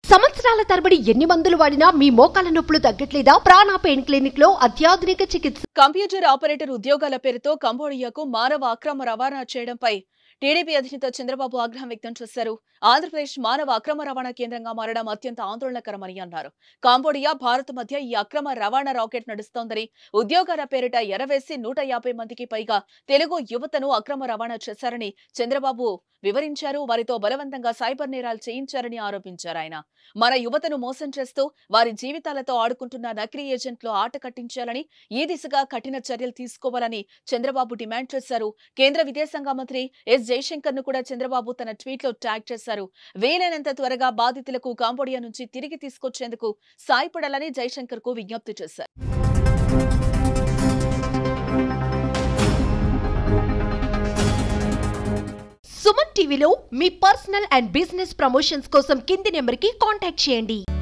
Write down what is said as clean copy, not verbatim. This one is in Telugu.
సంవత్సరాల తరబడి ఎన్ని మందులు వాడినా మీ మోకాల నొప్పులు తగ్గట్లేదా? ప్రాణ పెయిన్ క్లినిక్ లో అత్యాధునిక చికిత్స. కంప్యూటర్ ఆపరేటర్ ఉద్యోగాల పేరుతో కంబోడియాకు మానవ అక్రమ రవాణా చేయడంపై టీడీపీ అధినేత చంద్రబాబు ఆగ్రహం వ్యక్తం చేశారు. ఆంధ్రప్రదేశ్ మానవ అక్రమ రవాణా కేంద్రంగా మారడం అత్యంత ఆందోళనకరమని అన్నారు. కంబోడియా, భారత్ మధ్య ఈ అక్రమ రవాణా రాకెట్ నడుస్తోందని, ఉద్యోగాల పేరిట ఎరవేసి 150 మందికి పైగా తెలుగు యువతను అక్రమ రవాణా చేశారని చంద్రబాబు వివరించారు. వారితో బలవంతంగా సైబర్ నేరాలు చేయించారని ఆరోపించారు. ఆయన మన యువతను మోసం చేస్తూ వారి జీవితాలతో ఆడుకుంటున్న నకిలీ ఏజెంట్లు ఆట కట్టించాలని, ఈ దిశగా కఠిన చర్యలు తీసుకోవాలని చంద్రబాబు డిమాండ్ చేశారు. కేంద్ర విదేశాంగ మంత్రి ఎస్ జైశంకర్ ను కూడా చంద్రబాబు తన ట్వీట్ లో ట్యాగ్ చేశారు. వీలైనంత త్వరగా బాధితులకు కంబోడియా నుంచి తిరిగి తీసుకొచ్చేందుకు సాయపడాలని జైశంకర్ కు విజ్ఞప్తి చేశారు. సుమన్ టీవీలో మీ పర్సనల్ అండ్ బిజినెస్ ప్రమోషన్స్ కోసం కింది నెంబర్ కి కాంటాక్ట్ చేయండి.